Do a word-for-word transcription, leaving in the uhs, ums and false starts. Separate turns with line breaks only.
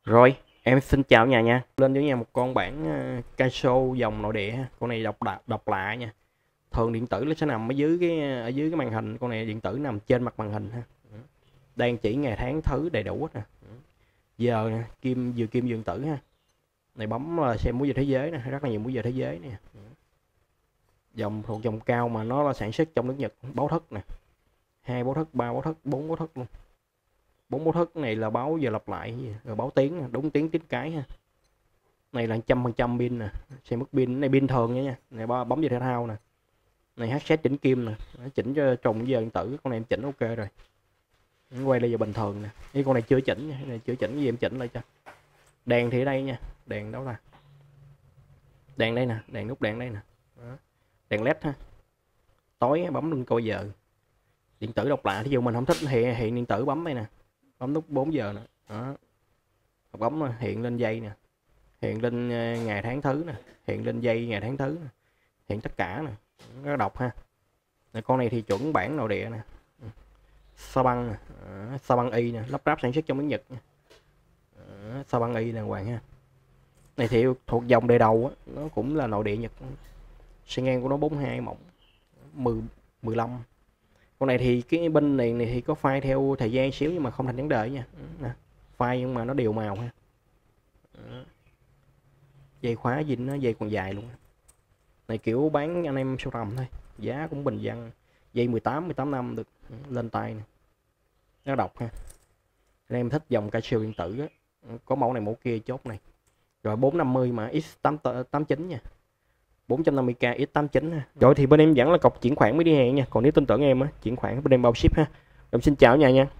Rồi, em xin chào nhà nha. Lên với nhà một con bản uh, Casio dòng nội địa ha. Con này độc lạ, độc lạ nha. Thường điện tử nó sẽ nằm ở dưới cái ở dưới cái màn hình, con này điện tử nằm trên mặt màn hình ha. Đang chỉ ngày tháng thứ đầy đủ hết nè. Giờ nè, kim vừa kim vừa điện tử ha. Này bấm là xem múi giờ thế giới nè, rất là nhiều múi giờ thế giới nè. Dòng thuộc dòng cao mà nó là sản xuất trong nước Nhật, báo thức nè. Hai báo thức, ba báo thức, bốn báo thức luôn. Bốn báo thức này là báo giờ lặp lại rồi báo tiếng, đúng tiếng tiếng cái ha. Này là trăm phần trăm pin nè, xem mức pin này pin thường nha nha. Này bấm giờ thể thao nè. Này hát set chỉnh kim nè, chỉnh cho trùng giờ điện tử, con này em chỉnh ok rồi. Quay lại giờ bình thường nè. Cái con này chưa chỉnh nha, này chưa chỉnh gì em chỉnh lại cho. Đèn thì ở đây nha, đèn đâu là. Đèn đây nè, đèn nút đèn đây nè. Đó. Đèn led ha. Tối bấm lên coi giờ. Điện tử độc lạ, thí dụ mình không thích hiện hiện điện tử bấm đây nè. Bấm nút bốn giờ nè. Đó. Bấm hiện lên giây nè. Hiện lên ngày tháng thứ nè, hiện lên giây ngày tháng thứ nè. Hiện tất cả nè. Nó đọc ha. Này, con này thì chuẩn bản nội địa nè. Sao băng nè, à, sao băng y nè, lắp ráp sản xuất trong nước Nhật nha. À, sao băng y đàng hoàng ha. Này thì thuộc dòng đời đầu á, nó cũng là nội địa Nhật. Xi ngang của nó bốn mươi hai mỏng, mười, mười lăm. Con này thì cái bên này, này thì có file theo thời gian xíu nhưng mà không thành vấn đề nha. Nè, file nhưng mà nó đều màu ha. À. Dây khóa zin nó dây còn dài luôn. Này kiểu bán anh em sưu tầm thôi, giá cũng bình dân. Dây mười tám, mười tám năm được lên tay nè. Nó đọc ha. Anh em thích dòng Casio điện tử á, có mẫu này mẫu kia chốt này. Rồi bốn năm mươi mà X tám tám chín nha. bốn trăm năm mươi k X tám chín ha. Rồi thì bên em vẫn là cọc chuyển khoản mới đi hàng nha. Còn nếu tin tưởng em á, chuyển khoản bên em bao ship ha. Em xin chào nhà nha.